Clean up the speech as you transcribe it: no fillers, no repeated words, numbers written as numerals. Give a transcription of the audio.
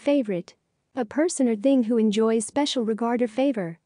Favorite. A person or thing who enjoys special regard or favor.